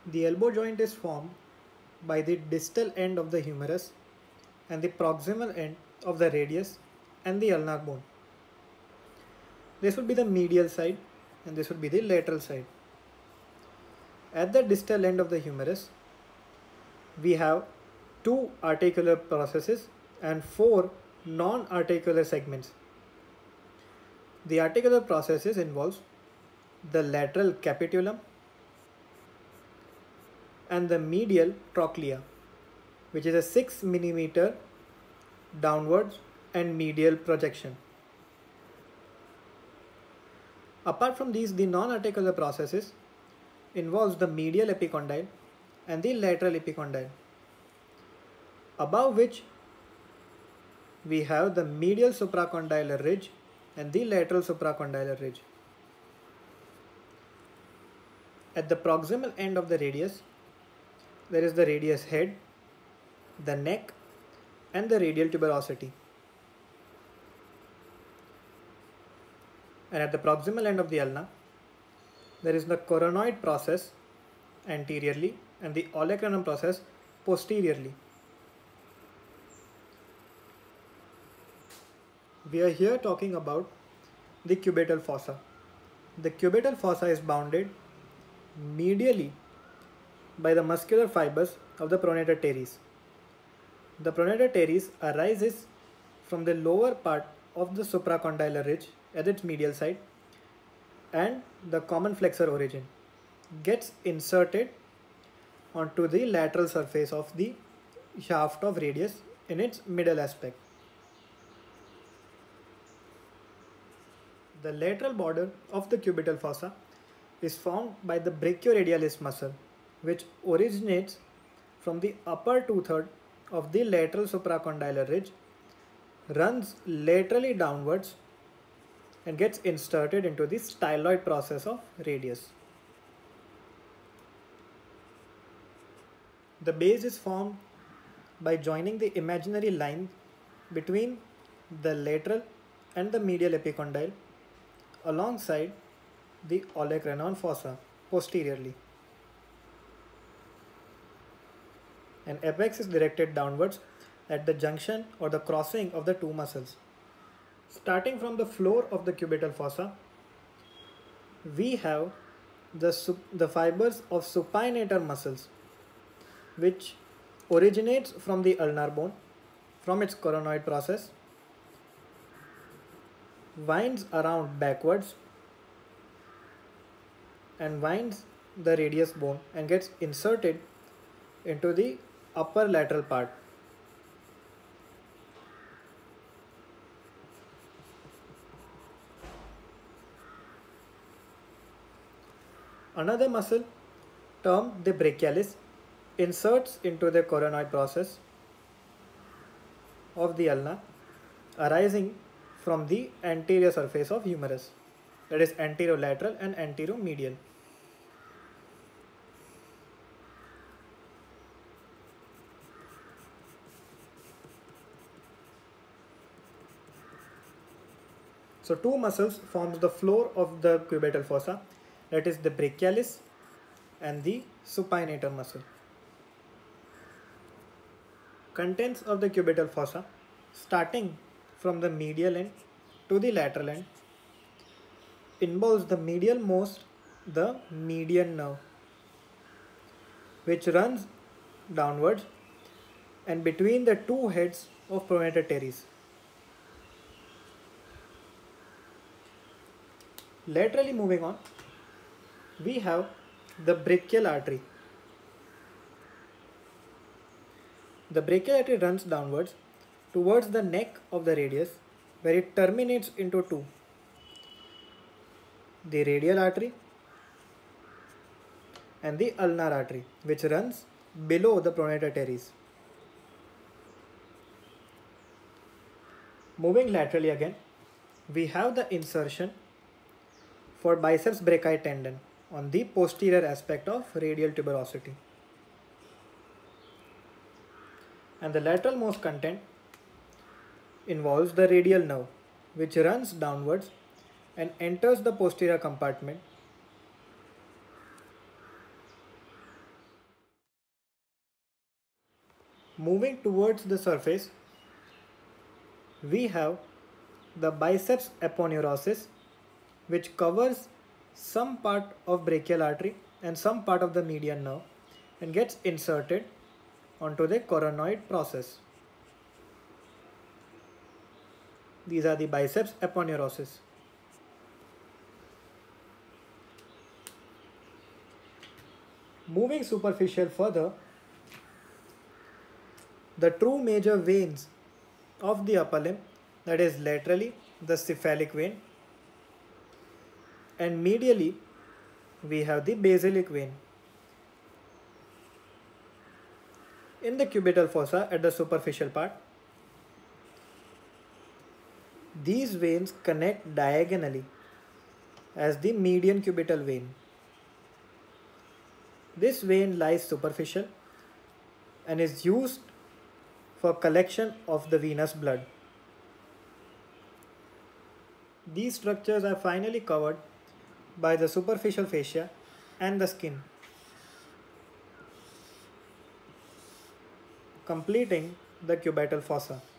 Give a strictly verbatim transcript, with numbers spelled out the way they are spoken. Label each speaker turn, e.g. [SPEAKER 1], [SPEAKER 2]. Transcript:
[SPEAKER 1] The elbow joint is formed by the distal end of the humerus and the proximal end of the radius and the ulnar bone. This would be the medial side and this would be the lateral side. At the distal end of the humerus, we have two articular processes and four non-articular segments. The articular processes involves the lateral capitulum and the medial trochlea, which is a six millimeter downwards and medial projection. Apart from these, the non-articular processes involves the medial epicondyle and the lateral epicondyle, above which we have the medial supracondylar ridge and the lateral supracondylar ridge. At the proximal end of the radius, there is the radius head, the neck, and the radial tuberosity. And at the proximal end of the ulna, there is the coronoid process anteriorly and the olecranon process posteriorly. We are here talking about the cubital fossa. The cubital fossa is bounded medially by the muscular fibers of the pronator teres. The pronator teres arises from the lower part of the supracondylar ridge at its medial side, and the common flexor origin gets inserted onto the lateral surface of the shaft of radius in its middle aspect. The lateral border of the cubital fossa is formed by the brachioradialis muscle, which originates from the upper two-thirds of the lateral supracondylar ridge, runs laterally downwards and gets inserted into the styloid process of radius. The base is formed by joining the imaginary line between the lateral and the medial epicondyle alongside the olecranon fossa posteriorly. An apex is directed downwards at the junction or the crossing of the two muscles. Starting from the floor of the cubital fossa, we have the, the fibers of supinator muscles, which originates from the ulnar bone, from its coronoid process, winds around backwards and winds the radius bone and gets inserted into the upper lateral part. Another muscle, termed the brachialis, inserts into the coronoid process of the ulna, arising from the anterior surface of humerus, that is anterolateral and anteromedial. So two muscles forms the floor of the cubital fossa, that is the brachialis and the supinator muscle. Contents of the cubital fossa, starting from the medial end to the lateral end, involves the medial most, the median nerve, which runs downwards and between the two heads of pronator teres. Laterally moving on, we have the brachial artery. The brachial artery runs downwards towards the neck of the radius, where it terminates into two: the radial artery and the ulnar artery, which runs below the pronator teres. Moving laterally again, we have the insertion for biceps brachii tendon on the posterior aspect of radial tuberosity. And the lateral most content involves the radial nerve, which runs downwards and enters the posterior compartment Moving towards the surface, we have the biceps aponeurosis, which covers some part of brachial artery and some part of the median nerve and gets inserted onto the coronoid process. These are the biceps aponeurosis. Moving superficial further, the two major veins of the upper limb, that is laterally the cephalic vein, and medially we have the basilic vein. In the cubital fossa at the superficial part, these veins connect diagonally as the median cubital vein. This vein lies superficial and is used for collection of the venous blood. These structures are finally covered by the superficial fascia and the skin, completing the cubital fossa.